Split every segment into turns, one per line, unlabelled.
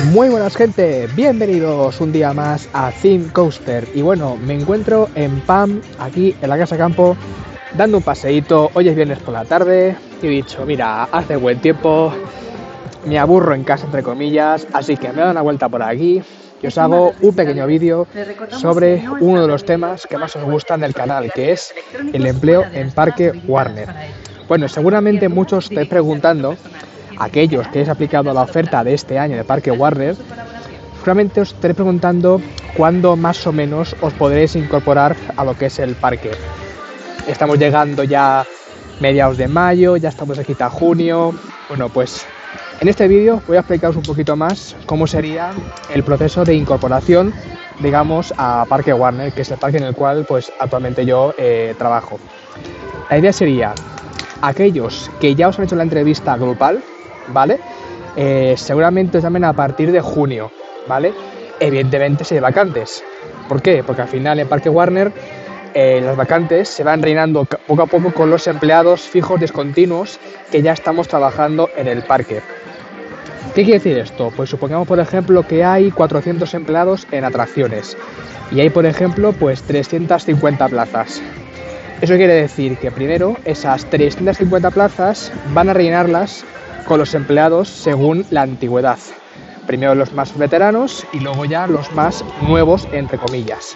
Muy buenas gente, bienvenidos un día más a Theme Coaster. Y bueno, me encuentro en PAM, aquí en la Casa Campo, dando un paseíto. Hoy es viernes por la tarde y he dicho, mira, hace buen tiempo, me aburro en casa entre comillas, así que me he dado una vuelta por aquí y os hago un pequeño vídeo sobre uno de los temas que más os gustan del canal, que es el empleo en Parque Warner. Bueno, seguramente muchos estáis preguntando, aquellos que habéis aplicado la oferta de este año de Parque Warner, seguramente os estaré preguntando cuándo más o menos os podréis incorporar a lo que es el parque. Estamos llegando ya mediados de mayo, ya estamos aquí a junio. Bueno, pues en este vídeo voy a explicaros un poquito más cómo sería el proceso de incorporación, digamos, a Parque Warner, que es el parque en el cual pues actualmente yo trabajo. La idea sería, aquellos que ya os han hecho la entrevista grupal, ¿vale? Seguramente os llamen a partir de junio, ¿vale? Evidentemente si hay vacantes. ¿Por qué? Porque al final en Parque Warner las vacantes se van rellenando poco a poco con los empleados fijos discontinuos que ya estamos trabajando en el parque. ¿Qué quiere decir esto? Pues supongamos, por ejemplo, que hay 400 empleados en atracciones y hay, por ejemplo, pues 350 plazas. Eso quiere decir que primero esas 350 plazas van a rellenarlas con los empleados según la antigüedad. Primero los más veteranos y luego ya los más nuevos, entre comillas.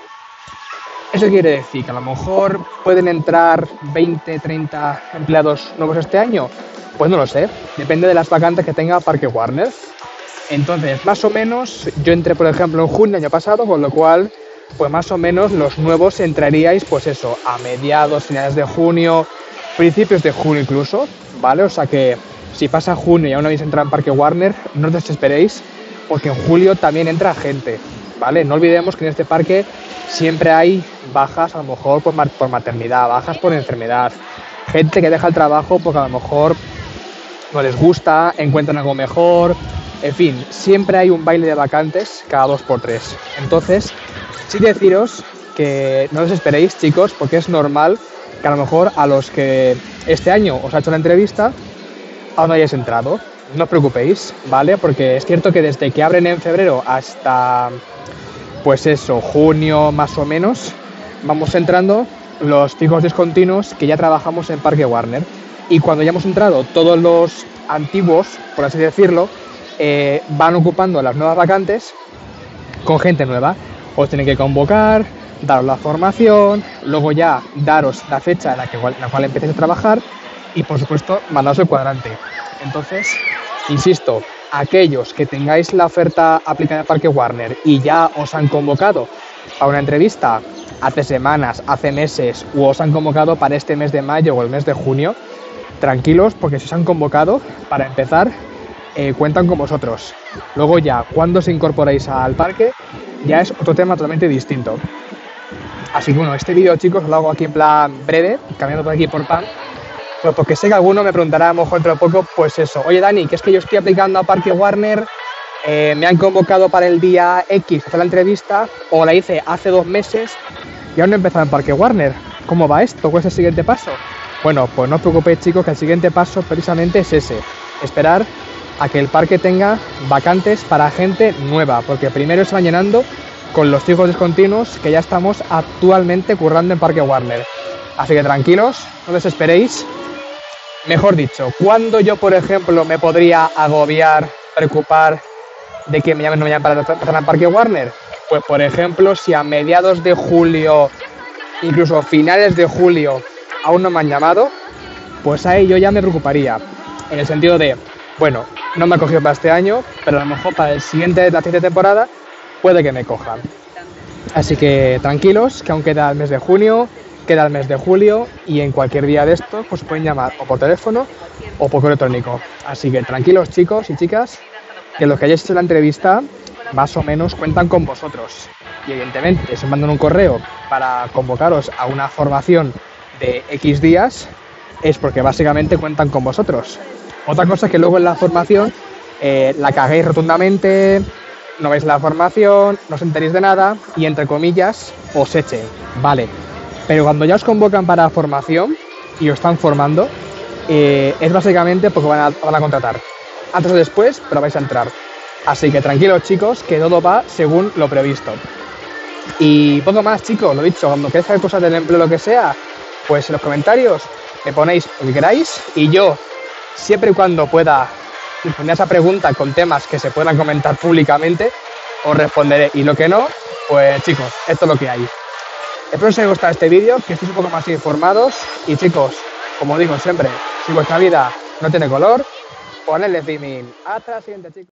Eso quiere decir que a lo mejor pueden entrar 20, 30 empleados nuevos este año. Pues no lo sé, depende de las vacantes que tenga Parque Warner. Entonces, más o menos, yo entré, por ejemplo, en junio del año pasado, con lo cual, pues más o menos los nuevos entraríais, pues eso, a mediados, finales de junio, principios de junio incluso, ¿vale? O sea que si pasa junio y aún no habéis entrado en Parque Warner, no os desesperéis, porque en julio también entra gente, ¿vale? No olvidemos que en este parque siempre hay bajas, a lo mejor por maternidad, bajas por enfermedad, gente que deja el trabajo porque a lo mejor no les gusta, encuentran algo mejor, en fin, siempre hay un baile de vacantes cada 2x3. Entonces, sí deciros que no os esperéis, chicos, porque es normal que a lo mejor a los que este año os ha hecho la entrevista aún no hayáis entrado. No os preocupéis, ¿vale? Porque es cierto que desde que abren en febrero hasta, pues eso, junio más o menos, vamos entrando los fijos discontinuos que ya trabajamos en Parque Warner. Y cuando ya hemos entrado, todos los antiguos, por así decirlo, van ocupando las nuevas vacantes con gente nueva. Os tienen que convocar, daros la formación, luego ya daros la fecha en la cual empecéis a trabajar y, por supuesto, mandaros el cuadrante. Entonces, insisto, aquellos que tengáis la oferta aplicada en Parque Warner y ya os han convocado a una entrevista hace semanas, hace meses, o os han convocado para este mes de mayo o el mes de junio, tranquilos, porque si os han convocado, para empezar, cuentan con vosotros. Luego ya, cuando os incorporéis al parque, ya es otro tema totalmente distinto. Así que bueno, este vídeo, chicos, lo hago aquí en plan breve, cambiando por aquí por PAM, pues porque sé que alguno me preguntará a lo mejor dentro de poco, pues eso, oye Dani, que es que yo estoy aplicando a Parque Warner, me han convocado para el día X a hacer la entrevista, o la hice hace 2 meses y aún no he empezado en Parque Warner. ¿Cómo va esto? ¿Cuál es el siguiente paso? Bueno, pues no os preocupéis, chicos, que el siguiente paso precisamente es ese, esperar a que el parque tenga vacantes para gente nueva, porque primero se van llenando con los fijos discontinuos que ya estamos actualmente currando en Parque Warner. Así que tranquilos, no desesperéis. Mejor dicho, ¿cuándo yo, por ejemplo, me podría agobiar, preocupar de que me llamen o no me llamen para empezar en Parque Warner? Pues, por ejemplo, si a mediados de julio, incluso finales de julio, aún no me han llamado, pues ahí yo ya me preocuparía. En el sentido de, bueno, no me ha cogido para este año, pero a lo mejor para la siguiente temporada puede que me cojan. Así que tranquilos, que aún queda el mes de junio, queda el mes de julio y en cualquier día de estos pues pueden llamar o por teléfono o por correo electrónico. Así que tranquilos, chicos y chicas, que los que hayáis hecho la entrevista más o menos cuentan con vosotros. Y evidentemente, si os mandan un correo para convocaros a una formación de X días, es porque básicamente cuentan con vosotros. Otra cosa es que luego en la formación la caguéis rotundamente, no veis la formación, no os enteréis de nada y, entre comillas, os echen, vale. Pero cuando ya os convocan para formación y os están formando, es básicamente porque van a contratar. Antes o después, pero vais a entrar. Así que tranquilos chicos, que todo va según lo previsto. Y poco más chicos, lo dicho, cuando queráis saber cosas del empleo o lo que sea, pues en los comentarios me ponéis lo que queráis y yo, siempre y cuando pueda responder a esa pregunta con temas que se puedan comentar públicamente, os responderé. Y lo que no, pues chicos, esto es lo que hay. Espero que os haya gustado este vídeo, que estéis un poco más informados. Y chicos, como digo siempre, si vuestra vida no tiene color, ponedle streaming. Hasta la siguiente chicos.